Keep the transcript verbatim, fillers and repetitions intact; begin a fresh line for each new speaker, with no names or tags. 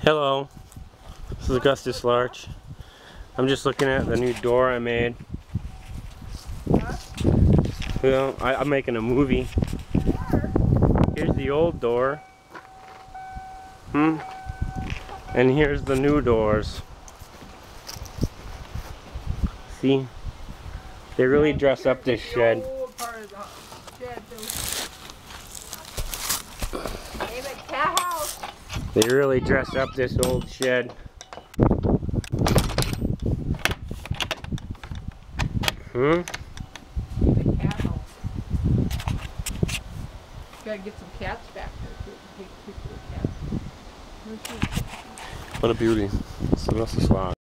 Hello, this is AugustusLarch. I'm just looking at the new door I made. Well, I, I'm making a movie. Here's the old door. Hmm. And here's the new doors. See? They really dress up this shed. They really dress up this old shed. Hmm?
Gotta get some cats back there. Take a picture of cats.
What a beauty. So that's the slide.